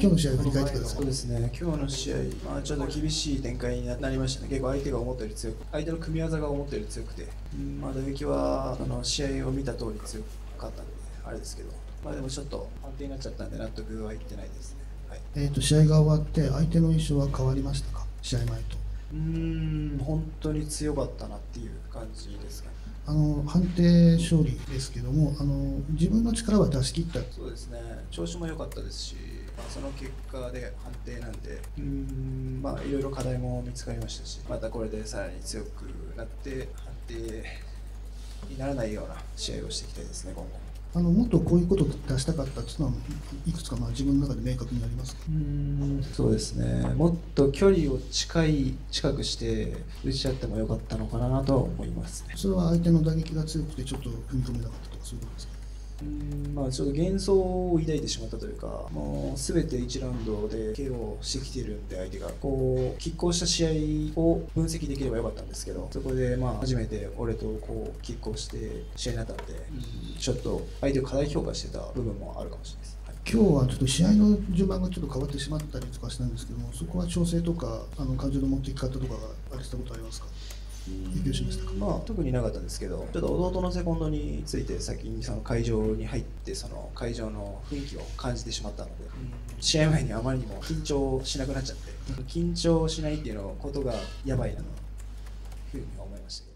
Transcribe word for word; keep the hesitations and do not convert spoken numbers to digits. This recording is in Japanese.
日の試合を振り返ってください。 そうですね、今日の試合、まあ、ちょっと厳しい展開になりましたね。結構相手が思ったより強く、相手の組み技が思ったより強くて、うんまあ、打撃はあの試合を見た通り強かったんで、あれですけど、まあ、でもちょっと判定になっちゃったんで、納得はいってないですね。はい、 えーと試合が終わって、相手の印象は変わりましたか、試合前と。 うーん、本当に強かったなっていう感じですかね。 あの判定勝利ですけども、あの自分の力は出し切った。 そうですね、調子も良かったですし、まあ、その結果で判定なんで、うーん、まあ、いろいろ課題も見つかりましたし、またこれでさらに強くなって、判定にならないような試合をしていきたいですね、今後。 あのもっとこういうことを出したかったっていうのは、いくつかまあ自分の中で明確にありますか。 うーんそうですね、もっと距離を近い近くして打ち合ってもよかったのかなとは思いますね。 それは相手の打撃が強くて、ちょっと踏み込めなかったとか、そういうことですか。 うーんまあ、ちょっと幻想を抱いてしまったというか、もう全ていちラウンドで ケーオー してきてるんで、相手がこう拮抗した試合を分析できればよかったんですけど、そこでまあ初めて俺とこう拮抗して試合になったんで、うんちょっと相手を過大評価してた部分もあるかもしれないです。はい、 今日はちょっと試合の順番がちょっと変わってしまったりとかしたんですけども、そこは調整とか、あの感情の持っていき方とかがあれしたことありますか。影響しましたか。 まあ、特になかったんですけど、ちょっと弟のセコンドについて先にその会場に入って、その会場の雰囲気を感じてしまったので、試合前にあまりにも緊張しなくなっちゃって、緊張しないっていうのことがやばいなというふうに思いましたけど。